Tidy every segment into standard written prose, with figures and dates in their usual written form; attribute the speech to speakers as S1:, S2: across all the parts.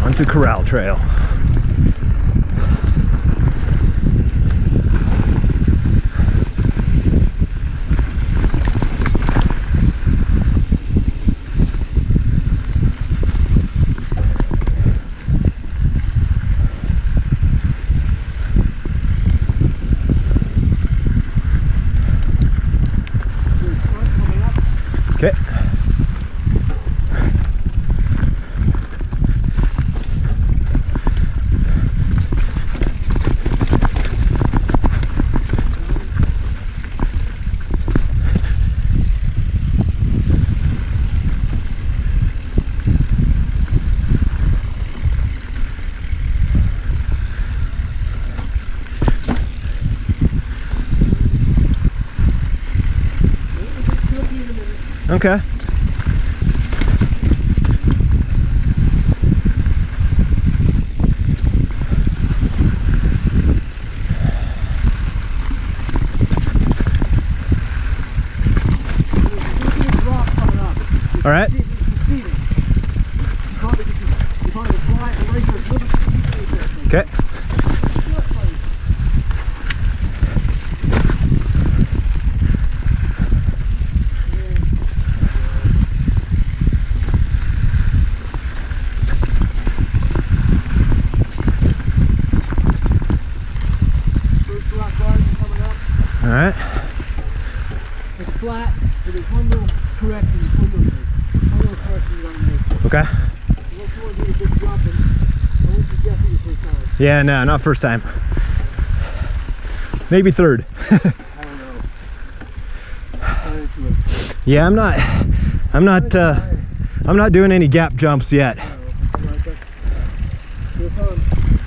S1: onto Corral Trail. Okay. Okay. All right. Okay. All right.
S2: It's flat, but there's one little correction you want to make. Okay. Unless you want to do a big jump, and I wouldn't suggest it your first time.
S1: Yeah, no, not first time. Maybe third.
S2: I don't know. I'm into it.
S1: Yeah, I'm not doing any gap jumps yet.
S2: Feel fun.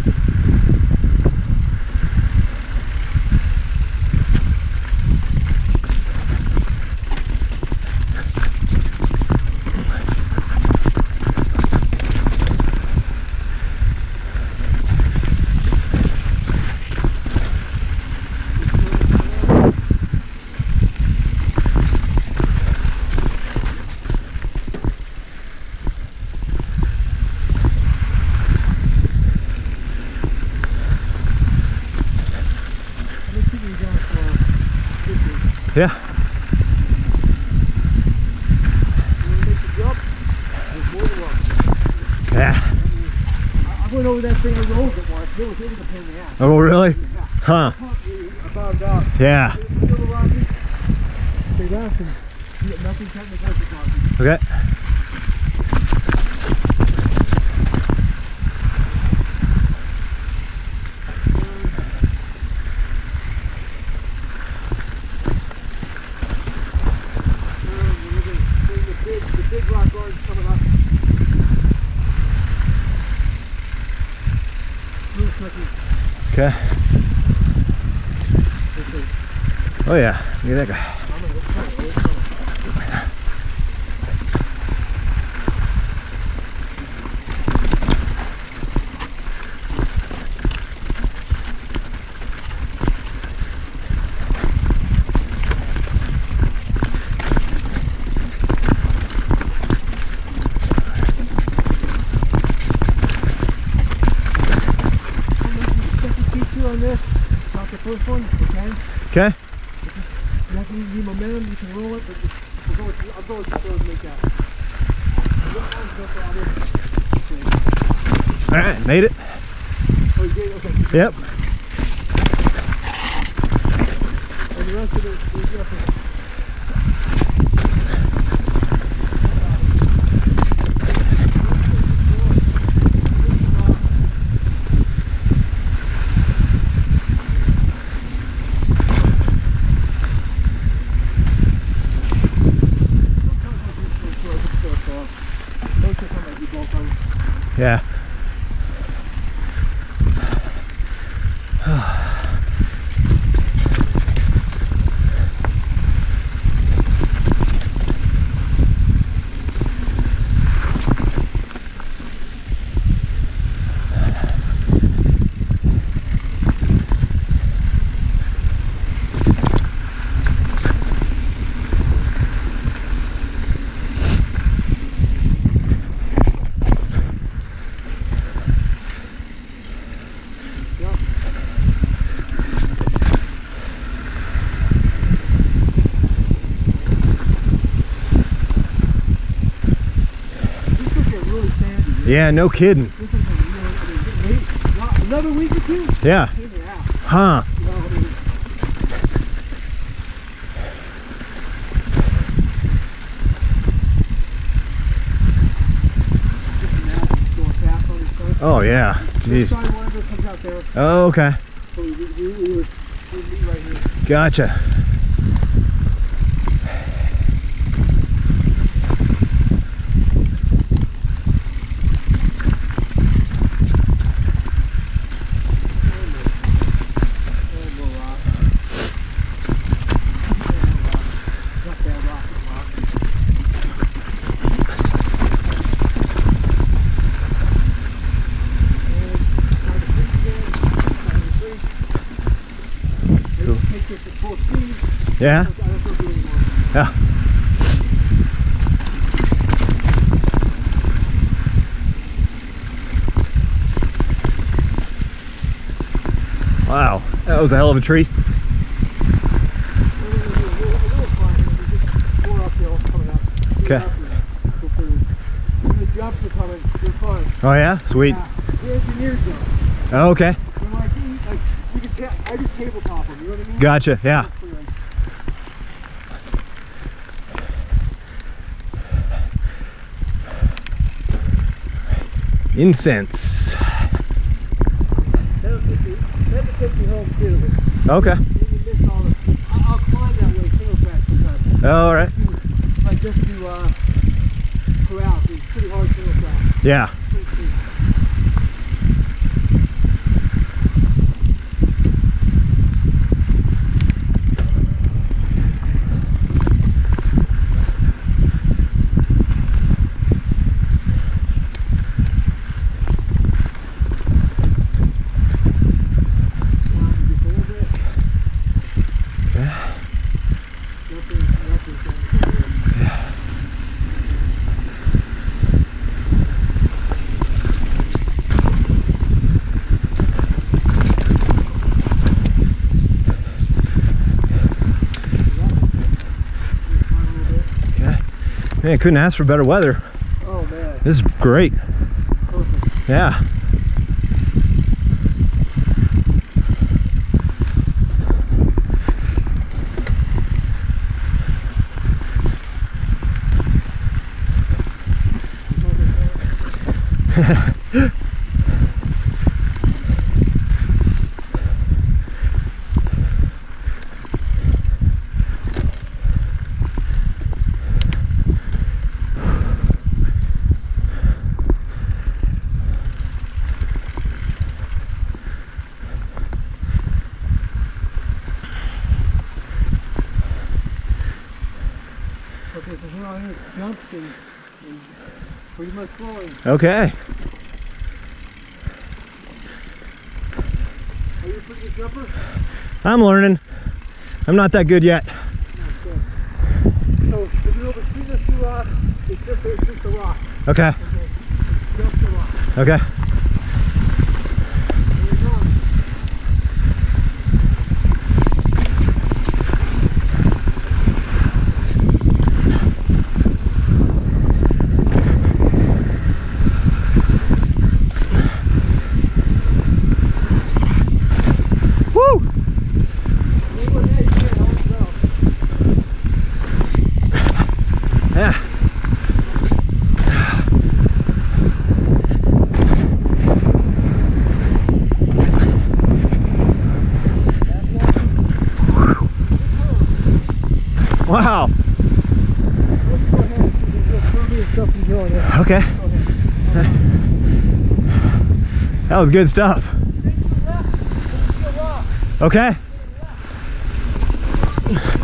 S1: Yeah. Yeah.
S2: I went over that thing and rolled it once. It was a pain in the ass.
S1: Oh, really?
S2: Yeah.
S1: Huh.
S2: I found out.
S1: Yeah.
S2: They laughed and nothing technical to talk.
S1: Okay.
S2: The big rock garden's coming up. Real tricky.
S1: Okay. Oh yeah. Look at that guy.
S2: On this, not the first one, okay?
S1: Okay.
S2: You need momentum, you can roll it, but I'll go with the third and make that.
S1: Alright, made it.
S2: Oh, you did? Okay.
S1: Yep.
S2: And the rest of it is nothing.
S1: Yeah. Yeah, no kidding.
S2: This is, another week or two?
S1: Yeah.
S2: Yeah.
S1: Huh. Oh yeah. Jeez.
S2: Comes out there,
S1: Oh, okay.
S2: so we would meet right here.
S1: Gotcha. Yeah. Yeah. Wow, that was a hell of a tree. Okay.
S2: The jumps are coming. They're fun.
S1: Oh yeah, sweet.
S2: Yeah. The engineer jump.
S1: Oh, okay.
S2: They're like you can I just tabletop them. You know what I mean?
S1: Gotcha. Yeah. Incense.
S2: That'll take me home too.
S1: Okay.
S2: Then you miss all the. I'll climb that way single track sometimes.
S1: All right.
S2: I just do corral. It's pretty hard single track.
S1: Yeah.
S2: Pretty steep.
S1: Man, couldn't ask for better weather.
S2: Oh man.
S1: This is great.
S2: Perfect.
S1: Yeah.
S2: Okay, so we're on here, jumps and pretty much flowing.
S1: Okay.
S2: Are you a pretty good jumper?
S1: I'm learning. I'm not that good yet.
S2: No, good. So, if you know between the two rocks, it's just a rock.
S1: Okay.
S2: Okay. Just a rock.
S1: Okay.
S2: There you go.
S1: Woo! Yeah. Wow. Okay. That was good stuff. Okay.